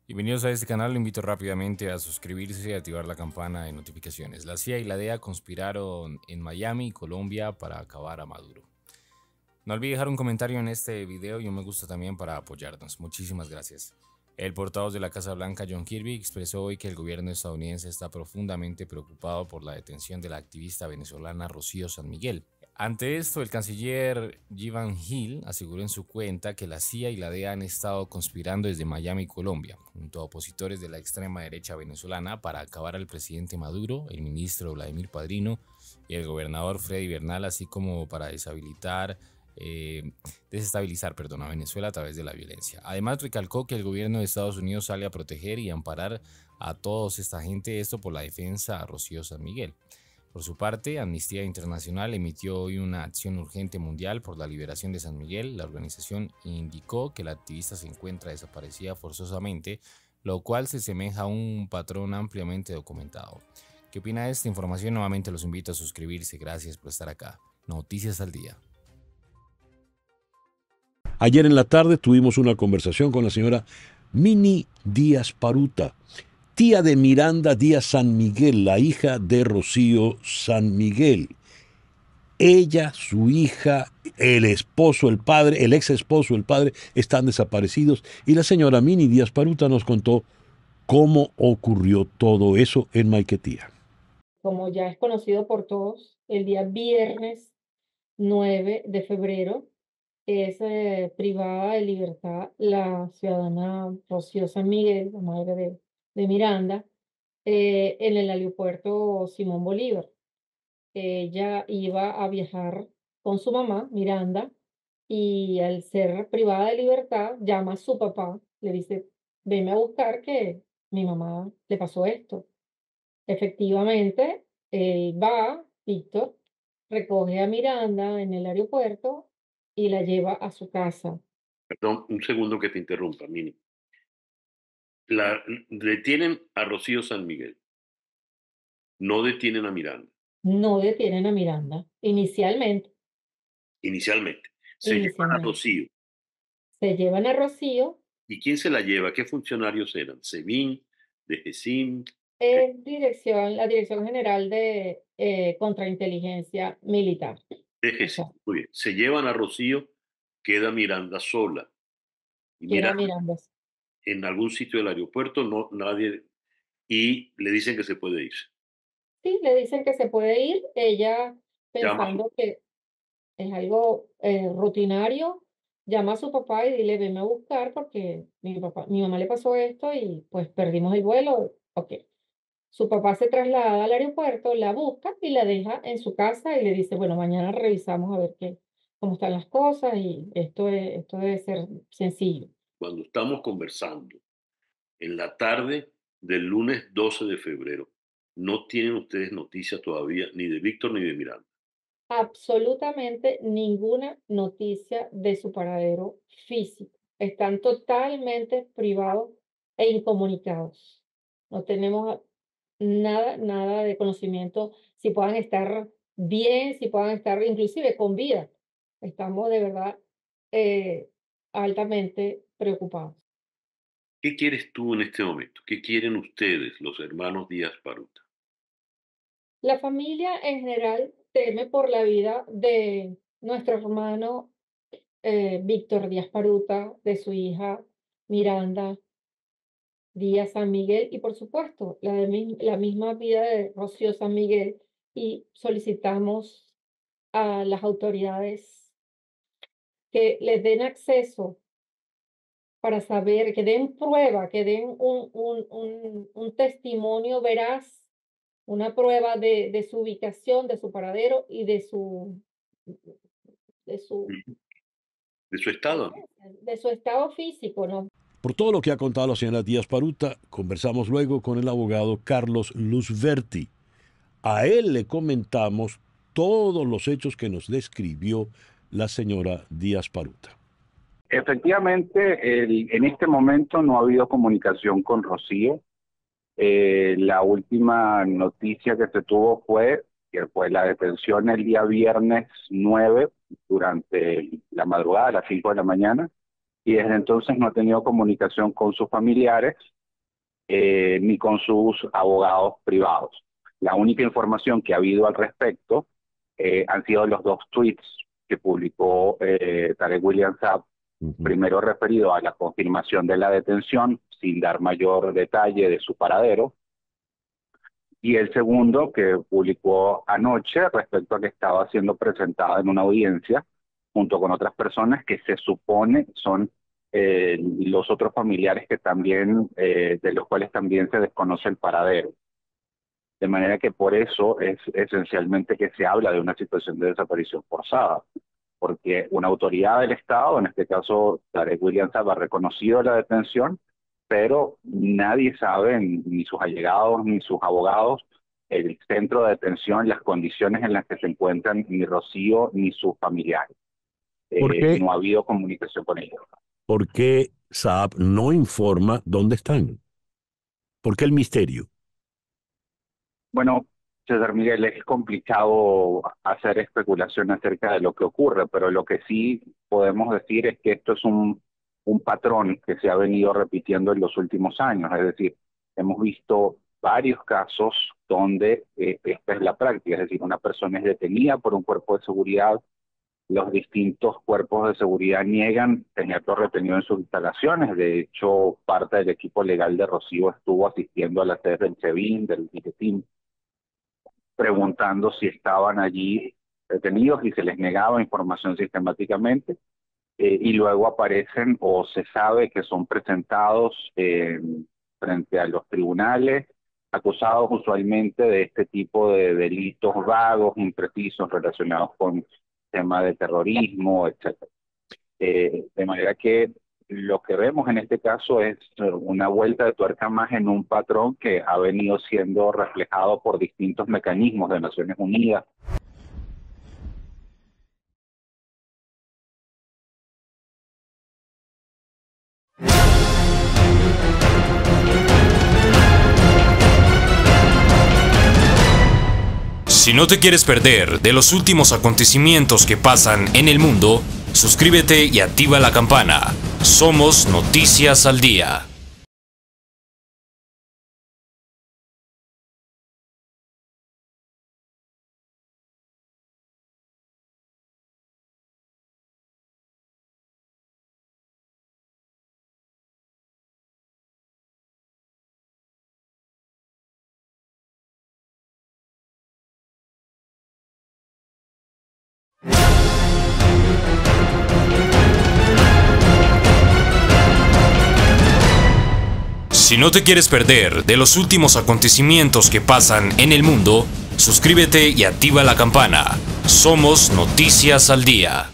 Bienvenidos a este canal, lo invito rápidamente a suscribirse y activar la campana de notificaciones. La CIA y la DEA conspiraron en Miami, Colombia, para acabar a Maduro. No olvide dejar un comentario en este video y un me gusta también para apoyarnos. Muchísimas gracias. El portavoz de la Casa Blanca, John Kirby, expresó hoy que el gobierno estadounidense está profundamente preocupado por la detención de la activista venezolana Rocío San Miguel. Ante esto, el canciller Jivan Hill aseguró en su cuenta que la CIA y la DEA han estado conspirando desde Miami, Colombia, junto a opositores de la extrema derecha venezolana para acabar al presidente Maduro, el ministro Vladimir Padrino y el gobernador Freddy Bernal, así como para desestabilizar a Venezuela a través de la violencia. Además, recalcó que el gobierno de Estados Unidos sale a proteger y amparar a toda esta gente, esto por la defensa a Rocío San Miguel. Por su parte, Amnistía Internacional emitió hoy una acción urgente mundial por la liberación de San Miguel. La organización indicó que la activista se encuentra desaparecida forzosamente, lo cual se asemeja a un patrón ampliamente documentado. ¿Qué opina de esta información? Nuevamente los invito a suscribirse. Gracias por estar acá. Noticias al día. Ayer en la tarde tuvimos una conversación con la señora Mini Díaz Paruta, tía de Miranda Díaz San Miguel, la hija de Rocío San Miguel. Ella, su hija, el esposo, el padre, el ex esposo, el padre, están desaparecidos y la señora Mini Díaz Paruta nos contó cómo ocurrió todo eso en Maiquetía. Como ya es conocido por todos, el día viernes 9 de febrero es privada de libertad la ciudadana Rocío San Miguel, la madre de Miranda, en el aeropuerto Simón Bolívar. Ella iba a viajar con su mamá, Miranda, y al ser privada de libertad, llama a su papá, le dice, venme a buscar que mi mamá le pasó esto. Efectivamente, él va, Víctor, recoge a Miranda en el aeropuerto y la lleva a su casa. Perdón, un segundo que te interrumpa, Mini. Detienen a Rocío San Miguel, no detienen a Miranda, No detienen a Miranda, inicialmente, inicialmente. Se llevan a inicialmente. Rocío. Se llevan a Rocío, ¿Y quién se la lleva? ¿Qué funcionarios eran? ¿SEBIN, DGCIM, es la Dirección General de Contrainteligencia Militar. O DGCIM? sea, Muy bien. Se llevan a Rocío, queda Miranda sola. Y queda Miranda Miranda. en algún sitio del aeropuerto, no, nadie, y le dicen que se puede ir. Sí, le dicen que se puede ir, ella Llama a su, pensando que es algo rutinario, llama a su papá y dile, venme a buscar porque mi mamá le pasó esto y pues perdimos el vuelo. Ok. Su papá se traslada al aeropuerto, la busca y la deja en su casa y le dice, bueno, mañana revisamos a ver cómo están las cosas y esto debe ser sencillo. cuando estamos conversando en la tarde del lunes 12 de febrero, no tienen ustedes noticias todavía ni de Víctor ni de Miranda. Absolutamente ninguna noticia de su paradero físico. Están totalmente privados e incomunicados. No tenemos nada de conocimiento si puedan estar bien, si puedan estar inclusive con vida. Estamos de verdad eh, altamente preocupados. ¿Qué quieres tú en este momento? ¿Qué quieren ustedes, los hermanos Díaz Paruta? La familia en general teme por la vida de nuestro hermano Víctor Díaz Paruta, de su hija Miranda Díaz San Miguel y por supuesto la misma vida de Rocío San Miguel y solicitamos a las autoridades que les den acceso para saber, que den prueba, que den un testimonio veraz, una prueba de su ubicación, de su paradero y de su De su estado, ¿no? presencia, de su estado físico, ¿no? Por todo lo que ha contado la señora Díaz Paruta, conversamos luego con el abogado Carlos Luzverti. A él le comentamos todos los hechos que nos describió la señora Díaz Paruta. Efectivamente, en este momento no ha habido comunicación con Rocío. La última noticia que se tuvo fue que fue la detención el día viernes 9 durante la madrugada, a las 5 de la mañana, y desde entonces no ha tenido comunicación con sus familiares ni con sus abogados privados. La única información que ha habido al respecto han sido los 2 tweets que publicó Tarek William Saab, primero referido a la confirmación de la detención, sin dar mayor detalle de su paradero, y el segundo que publicó anoche respecto a que estaba siendo presentada en una audiencia junto con otras personas que se supone son los otros familiares que también, de los cuales también se desconoce el paradero. De manera que por eso es esencialmente que se habla de una situación de desaparición forzada, porque una autoridad del Estado, en este caso Tarek William Saab, ha reconocido la detención, pero nadie sabe, ni sus allegados ni sus abogados, el centro de detención, las condiciones en las que se encuentran ni Rocío ni sus familiares. ¿Por qué? No ha habido comunicación con ellos. ¿Por qué Saab no informa dónde están? ¿Por qué el misterio? Bueno, César Miguel, es complicado hacer especulación acerca de lo que ocurre, pero lo que sí podemos decir es que esto es un patrón que se ha venido repitiendo en los últimos años. Es decir, hemos visto varios casos donde esta es la práctica, es decir, una persona es detenida por un cuerpo de seguridad, los distintos cuerpos de seguridad niegan tenerlo retenido en sus instalaciones. De hecho, parte del equipo legal de Rocío estuvo asistiendo a la sede del SEBIN, del DICETIM, preguntando si estaban allí detenidos y se les negaba información sistemáticamente. Y luego aparecen o se sabe que son presentados frente a los tribunales, acusados usualmente de este tipo de delitos vagos, imprecisos, relacionados con temas de terrorismo, etc. De manera que lo que vemos en este caso es una vuelta de tuerca más en un patrón que ha venido siendo reflejado por distintos mecanismos de Naciones Unidas. Si no te quieres perder de los últimos acontecimientos que pasan en el mundo, suscríbete y activa la campana. Somos Noticias al Día. Si no te quieres perder de los últimos acontecimientos que pasan en el mundo, suscríbete y activa la campana. Somos Noticias al Día.